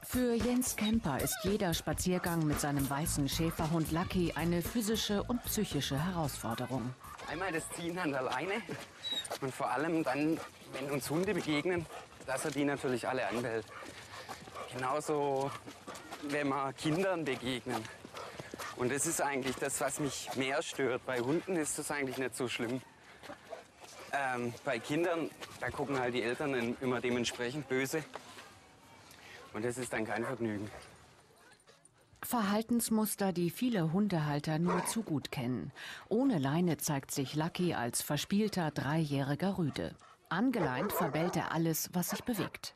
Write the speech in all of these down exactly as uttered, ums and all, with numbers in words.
Für Jens Kemper ist jeder Spaziergang mit seinem weißen Schäferhund Lucky eine physische und psychische Herausforderung. Einmal das Ziehen an der Leine und vor allem dann, wenn uns Hunde begegnen, dass er die natürlich alle anbellt. Genauso, wenn wir Kindern begegnen. Und das ist eigentlich das, was mich mehr stört. Bei Hunden ist das eigentlich nicht so schlimm. Ähm, bei Kindern, da gucken halt die Eltern immer dementsprechend böse. Und das ist dann kein Vergnügen. Verhaltensmuster, die viele Hundehalter nur zu gut kennen. Ohne Leine zeigt sich Lucky als verspielter dreijähriger Rüde. Angeleint verbellt er alles, was sich bewegt.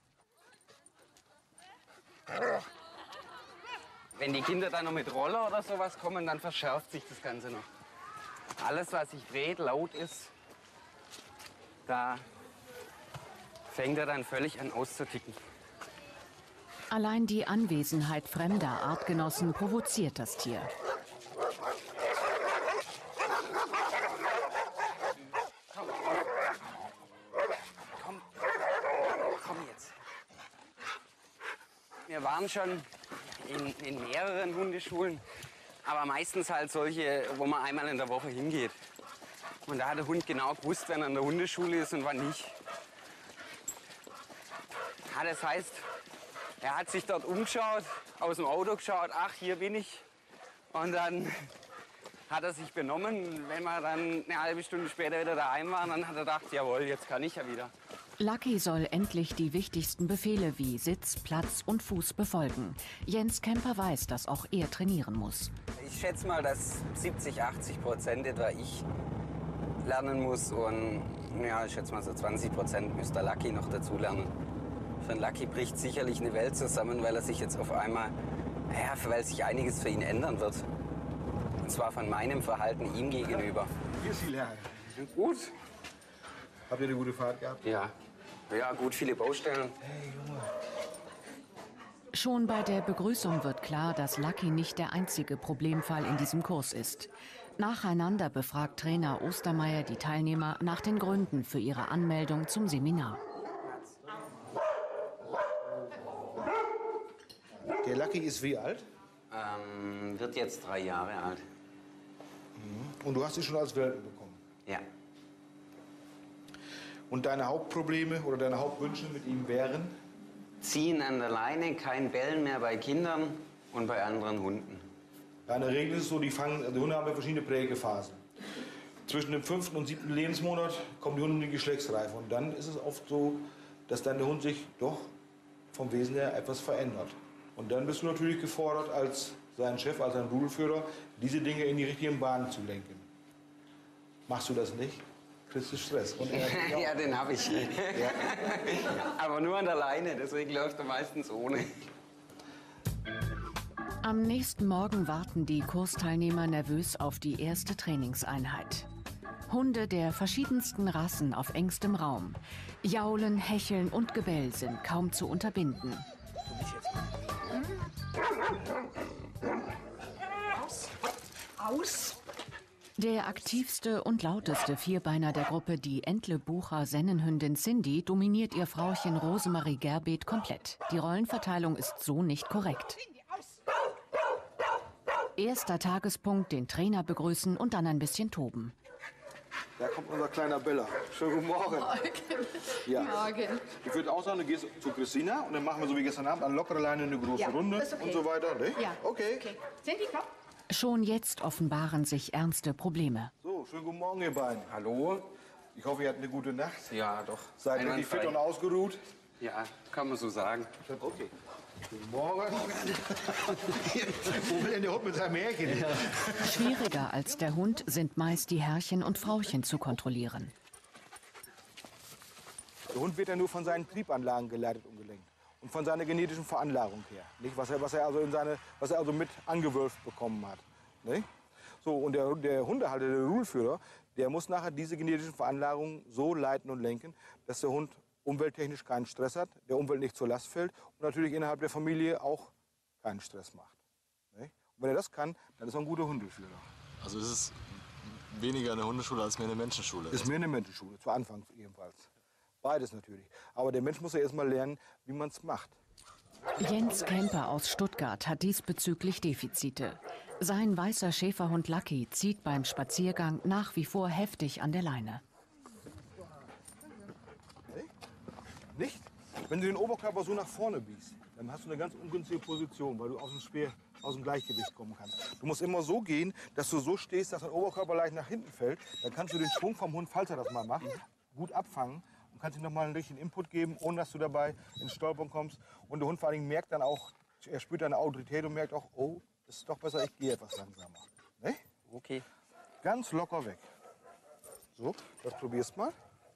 Wenn die Kinder dann noch mit Roller oder sowas kommen, dann verschärft sich das Ganze noch. Alles, was sich dreht, laut ist, da fängt er dann völlig an auszuticken. Allein die Anwesenheit fremder Artgenossen provoziert das Tier. Komm, komm, komm jetzt. Wir waren schon in, in mehreren Hundeschulen, aber meistens halt solche, wo man einmal in der Woche hingeht. Und da hat der Hund genau gewusst, wenn er in der Hundeschule ist und wann nicht. Ja, das heißt, er hat sich dort umgeschaut, aus dem Auto geschaut, ach, hier bin ich. Und dann hat er sich benommen. Wenn wir dann eine halbe Stunde später wieder daheim waren, dann hat er gedacht, jawohl, jetzt kann ich ja wieder. Lucky soll endlich die wichtigsten Befehle wie Sitz, Platz und Fuß befolgen. Jens Kemper weiß, dass auch er trainieren muss. Ich schätze mal, dass siebzig, achtzig Prozent etwa ich lernen muss. Und ja, ich schätze mal, so zwanzig Prozent müsste der Lucky noch dazu lernen. Für den Lucky bricht sicherlich eine Welt zusammen, weil er sich jetzt auf einmal, ja, weil sich einiges für ihn ändern wird. Und zwar von meinem Verhalten ihm gegenüber. Wie ist die Lage? Gut. Habt ihr eine gute Fahrt gehabt? Ja. Ja, gut, viele Baustellen. Hey, Junge. Schon bei der Begrüßung wird klar, dass Lucky nicht der einzige Problemfall in diesem Kurs ist. Nacheinander befragt Trainer Ostermeier die Teilnehmer nach den Gründen für ihre Anmeldung zum Seminar. Der Lucky ist wie alt? Ähm, wird jetzt drei Jahre alt. Mhm. Und du hast ihn schon als Welpen bekommen? Ja. Und deine Hauptprobleme oder deine Hauptwünsche mit ihm wären? Ziehen an der Leine, kein Bellen mehr bei Kindern und bei anderen Hunden. Ja, in der Regel ist es so, die, fangen, die Hunde haben ja verschiedene Prägephasen. Zwischen dem fünften und siebten Lebensmonat kommen die Hunde in die Geschlechtsreife. Und dann ist es oft so, dass dann der Hund sich doch vom Wesen her etwas verändert. Und dann bist du natürlich gefordert, als sein Chef, als sein Rudelführer, diese Dinge in die richtigen Bahnen zu lenken. Machst du das nicht, kriegst du Stress. Und er, ja, den habe ich. Ja. Aber nur an der Leine, deswegen läuft er meistens ohne. Am nächsten Morgen warten die Kursteilnehmer nervös auf die erste Trainingseinheit. Hunde der verschiedensten Rassen auf engstem Raum. Jaulen, Hecheln und Gebell sind kaum zu unterbinden. Aus. Aus. Der aktivste und lauteste Vierbeiner der Gruppe, die Entlebucher Sennenhündin Cindy, dominiert ihr Frauchen Rosemarie Gerbet komplett. Die Rollenverteilung ist so nicht korrekt. Erster Tagespunkt, den Trainer begrüßen und dann ein bisschen toben. Da kommt unser kleiner Bella. Schönen guten Morgen. Morgen. Ja. Morgen. Ich würde auch sagen, du gehst zu Christina und dann machen wir so wie gestern Abend an lockerer Leine eine große Ja, Runde ist okay. und so weiter. Ne? Ja. Okay. Okay. Cindy, komm. Schon jetzt offenbaren sich ernste Probleme. So, schönen guten Morgen, ihr beiden. Hallo? Ich hoffe, ihr hattet eine gute Nacht. Ja, doch. Seid richtig fit und ausgeruht? Ja, kann man so sagen. Okay. Guten Morgen. Wo will denn der Hund mit seinem Härchen? Ja. Schwieriger als der Hund sind meist die Herrchen und Frauchen zu kontrollieren. Der Hund wird ja nur von seinen Triebanlagen geleitet und gelenkt. Und von seiner genetischen Veranlagung her. Nicht? Was, er, was, er also in seine, was er also mit angewölft bekommen hat. Nicht? So, und der, der Hundehalter, der Rudelführer, der muss nachher diese genetischen Veranlagungen so leiten und lenken, dass der Hund umwelttechnisch keinen Stress hat, der Umwelt nicht zur Last fällt und natürlich innerhalb der Familie auch keinen Stress macht. Nicht? Und wenn er das kann, dann ist er ein guter Hundeführer. Also ist es weniger eine Hundeschule als mehr eine Menschenschule? Ist mehr eine Menschenschule, zu Anfang ebenfalls. Beides natürlich. Aber der Mensch muss ja erst mal lernen, wie man es macht. Jens Kemper aus Stuttgart hat diesbezüglich Defizite. Sein weißer Schäferhund Lucky zieht beim Spaziergang nach wie vor heftig an der Leine. Nicht? Wenn du den Oberkörper so nach vorne biegst, dann hast du eine ganz ungünstige Position, weil du aus dem Speer, aus dem Gleichgewicht kommen kannst. Du musst immer so gehen, dass du so stehst, dass dein Oberkörper leicht nach hinten fällt. Dann kannst du den Schwung vom Hund, falls er das mal macht, gut abfangen und kannst ihm noch mal einen richtigen Input geben, ohne dass du dabei ins Stolpern kommst. Und der Hund vor allem merkt dann auch, er spürt deine Autorität und merkt auch, oh, es ist doch besser, ich gehe etwas langsamer. Ne? Okay. Ganz locker weg. So, das probierst mal.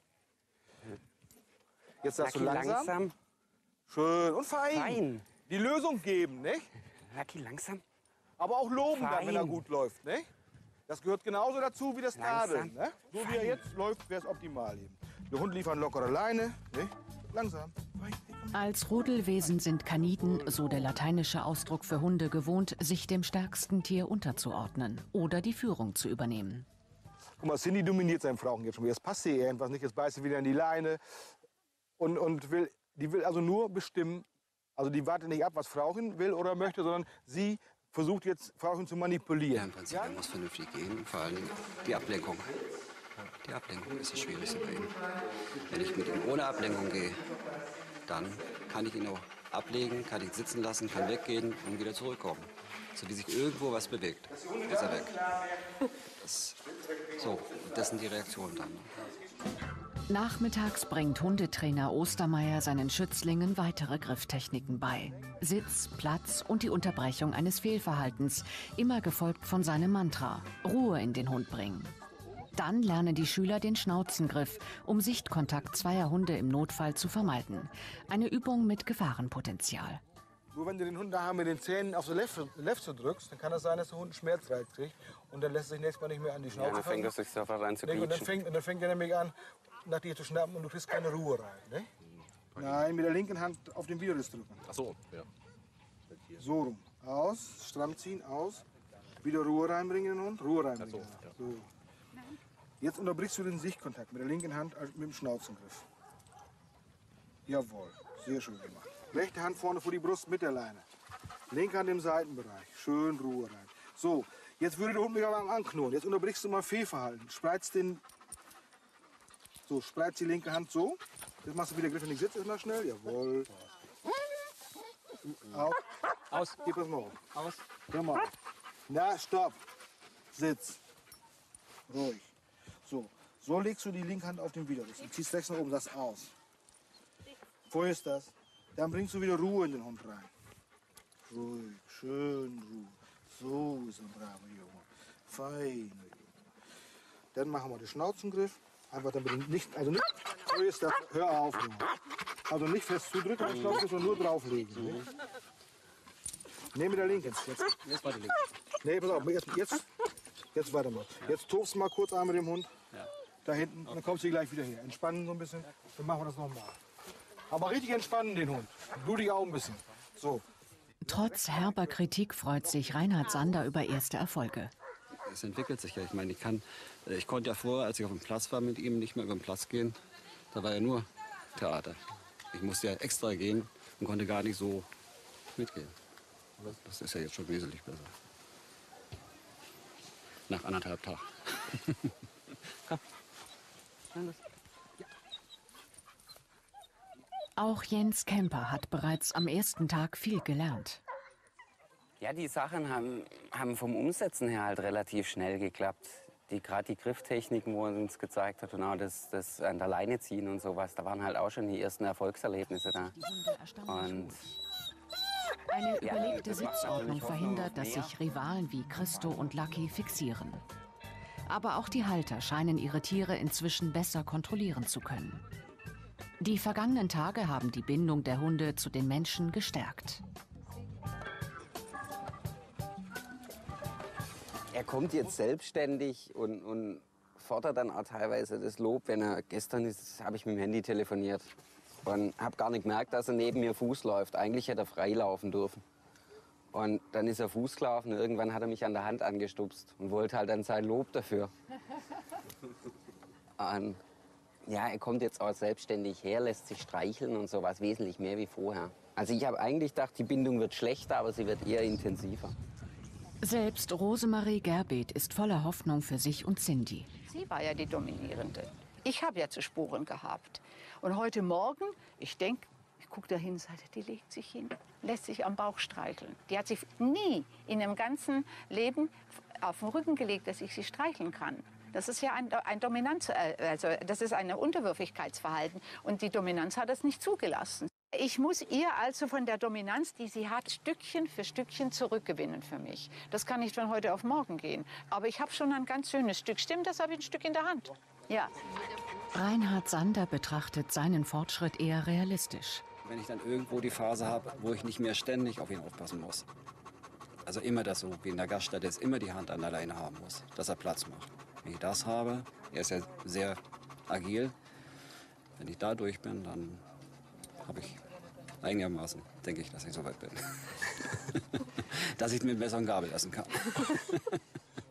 Jetzt darfst du Lucky, langsam. langsam. Schön und fein. Fein. Die Lösung geben, nicht? Lucky, langsam. Aber auch loben dann, Fein. wenn er gut läuft, nicht? Das gehört genauso dazu wie das Langsam. Tadeln. Ne? So wie er jetzt läuft, wäre es optimal eben. Der Hund liefert lockere Leine, nicht? Langsam. Fein. Als Rudelwesen sind Kaniden, so der lateinische Ausdruck für Hunde, gewohnt, sich dem stärksten Tier unterzuordnen oder die Führung zu übernehmen. Guck mal, Cindy dominiert sein Frauchen jetzt schon wieder. Jetzt passt ihr irgendwas nicht, jetzt beißt sie wieder in die Leine. Und, und will, die will also nur bestimmen, also die wartet nicht ab, was Frauchen will oder möchte, sondern sie versucht jetzt, Frauchen zu Ja, manipulieren. im Prinzip, er muss vernünftig gehen. Vor allem die Ablenkung. Die Ablenkung ist das Schwierigste bei ihm. Wenn ich mit ihm ohne Ablenkung gehe, dann kann ich ihn auch ablegen, kann ihn sitzen lassen, kann weggehen und wieder zurückkommen. So wie sich irgendwo was bewegt, ist er weg. Das, so, das sind die Reaktionen dann. Nachmittags bringt Hundetrainer Ostermeier seinen Schützlingen weitere Grifftechniken bei. Sitz, Platz und die Unterbrechung eines Fehlverhaltens, immer gefolgt von seinem Mantra: Ruhe in den Hund bringen. Dann lernen die Schüler den Schnauzengriff, um Sichtkontakt zweier Hunde im Notfall zu vermeiden. Eine Übung mit Gefahrenpotenzial. Nur wenn du den Hund nachher mit den Zähnen auf die Lefze, Lefze drückst, dann kann es sein, dass der Hund einen Schmerzreiz kriegt. Und dann lässt er sich nächstes Mal nicht mehr an die Schnauze Ja, dann fängt fassen. er sich sofort an zu Und dann quietschen. fängt, und dann fängt er nämlich an, nach dir zu schnappen und du kriegst keine Ruhe rein. Ne? Nein, mit der linken Hand auf den Widerriss drücken. Ach so, ja. So rum. Aus, stramm ziehen, aus. Wieder Ruhe reinbringen in den Hund. Ruhe reinbringen. Ach So. Jetzt unterbrichst du den Sichtkontakt mit der linken Hand mit dem Schnauzengriff. Jawohl, sehr schön gemacht. Rechte Hand vorne vor die Brust mit der Leine. Linke Hand im Seitenbereich. Schön Ruhe rein. So, jetzt würde der Hund mich aber am Anknurren. Jetzt unterbrichst du mal Fehlverhalten. Spreizt den. So, spreizt die linke Hand so. Jetzt machst du wieder Griff in den Sitz, erstmal schnell. Jawohl. Aus. Aus. Gib das mal auf. Aus. Hör mal. Na, stopp. Sitz. Ruhig. So, so legst du die linke Hand auf den Widerriss und ziehst rechts nach oben das aus. Vorher ist das. Dann bringst du wieder Ruhe in den Hund rein. Ruhig, schön Ruhe. So ist ein braver Junge. Fein. Dann machen wir den Schnauzengriff. Einfach damit nicht, also nicht, vorher ist das, hör auf. Junge. Also nicht fest zudrücken, den Schnauzengriff, sondern nur drauflegen. Ne? Nee, mit der linken. Jetzt. Jetzt war die Linke. Nee, pass auf, jetzt, jetzt, jetzt warte mal. Jetzt tobst du mal kurz an mit dem Hund. Ja. Da hinten, dann kommst du gleich wieder her. Entspannen so ein bisschen, dann machen wir das nochmal. Aber richtig entspannen den Hund. Blutig auch ein bisschen. So. Trotz herber Kritik freut sich Reinhard Sander über erste Erfolge. Es entwickelt sich ja. Ich meine, ich, kann, ich konnte ja vorher, als ich auf dem Platz war mit ihm, nicht mehr über den Platz gehen. Da war ja nur Theater. Ich musste ja extra gehen und konnte gar nicht so mitgehen. Das ist ja jetzt schon wesentlich besser. Nach anderthalb Tagen. Auch Jens Kemper hat bereits am ersten Tag viel gelernt. Ja, die Sachen haben, haben vom Umsetzen her halt relativ schnell geklappt. Die, gerade die Grifftechniken, wo er uns gezeigt hat, und auch das, das an der Leine ziehen und sowas, da waren halt auch schon die ersten Erfolgserlebnisse da. Und Eine Ja, überlegte das macht Sitzordnung natürlich Hoffnung verhindert, auf dass mehr. sich Rivalen wie Christo und Lucky fixieren. Aber auch die Halter scheinen ihre Tiere inzwischen besser kontrollieren zu können. Die vergangenen Tage haben die Bindung der Hunde zu den Menschen gestärkt. er kommt jetzt selbstständig und, und fordert dann auch teilweise das Lob. Wenn er gestern ist, habe ich mit dem Handy telefoniert und habe gar nicht gemerkt, dass er neben mir Fuß läuft. Eigentlich hätte er frei laufen dürfen. Und dann ist er Fuß gelaufen und irgendwann hat er mich an der Hand angestupst und wollte halt dann sein Lob dafür. Und ja, er kommt jetzt auch selbstständig her, lässt sich streicheln und sowas wesentlich mehr wie vorher. Also ich habe eigentlich gedacht, die Bindung wird schlechter, aber sie wird eher intensiver. Selbst Rosemarie Gerbet ist voller Hoffnung für sich und Cindy. Sie war ja die Dominierende. Ich habe ja zu Sporen gehabt. Und heute Morgen, ich denke, ich gucke da hin, die legt sich hin, lässt sich am Bauch streicheln. Die hat sich nie in ihrem ganzen Leben auf den Rücken gelegt, dass ich sie streicheln kann. Das ist ja ein, ein Dominanz, also das ist ein Unterwürfigkeitsverhalten. Und die Dominanz hat es nicht zugelassen. Ich muss ihr also von der Dominanz, die sie hat, Stückchen für Stückchen zurückgewinnen für mich. Das kann nicht von heute auf morgen gehen. Aber ich habe schon ein ganz schönes Stück. Stimmt, das habe ich ein Stück in der Hand. Ja. Reinhard Sander betrachtet seinen Fortschritt eher realistisch. Wenn ich dann irgendwo die Phase habe, wo ich nicht mehr ständig auf ihn aufpassen muss. Also immer das so, wie in der Gaststätte, jetzt immer die Hand an der Leine haben muss, dass er Platz macht. Wenn ich das habe, er ist ja sehr agil, wenn ich da durch bin, dann habe ich einigermaßen, denke ich, dass ich so weit bin. Dass ich mit Messer und Gabel essen kann.